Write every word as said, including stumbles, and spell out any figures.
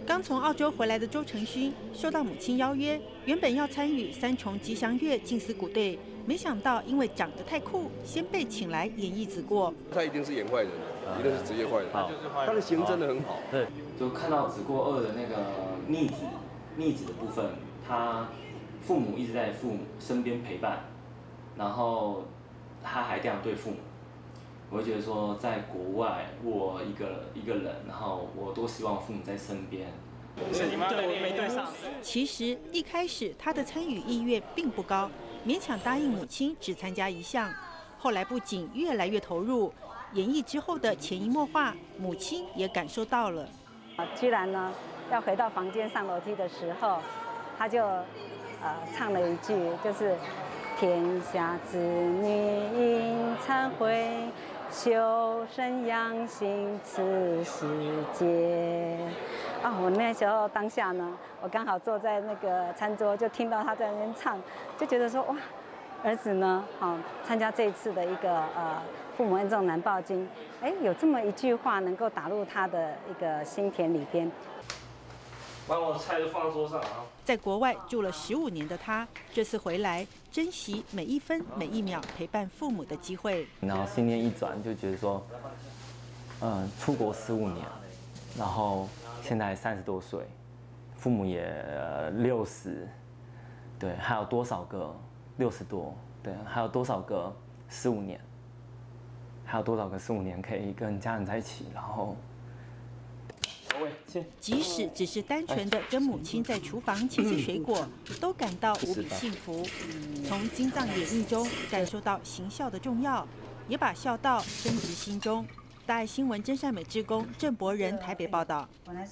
刚从澳洲回来的周承勋受到母亲邀约，原本要参与三重吉祥月静思鼓队，没想到因为长得太酷，先被请来演绎子过。 他一定是演坏人，一定是职业坏人。他的型真的很好。 对，就看到子过二的那个逆子，逆子的部分，他父母一直在父母身边陪伴，然后他还这样对父母。 我会觉得说，在国外，我一个一个人，然后我多希望父母在身边。 是你妈对我没对上。 其实一开始他的参与意愿并不高，勉强答应母亲只参加一项。后来不仅越来越投入，演绎之后的潜移默化，母亲也感受到了。 居然呢，要回到房间上楼梯的时候，他就呃唱了一句，就是“天下之女应忏悔。” 修身养性，此世界。啊，我那时候当下呢，我刚好坐在那个餐桌，就听到他在那边唱，就觉得说哇，儿子呢，好、哦、参加这一次的一个呃父母恩重难报经，哎，有这么一句话能够打入他的一个心田里边。 把我菜都放桌上啊！ 在国外住了十五年的他，这次回来珍惜每一分每一秒陪伴父母的机会。 然后心念一转，就觉得说，嗯，出国十五年，然后现在三十多岁，父母也六十，对，还有多少个六十多？对，还有多少个十五年？还有多少个十五年可以跟家人在一起？然后。 即使只是单纯的跟母亲在厨房切切水果，都感到无比幸福。从金藏演绎中感受到行孝的重要，也把孝道深植心中。大爱新闻真善美志工郑博仁台北报道。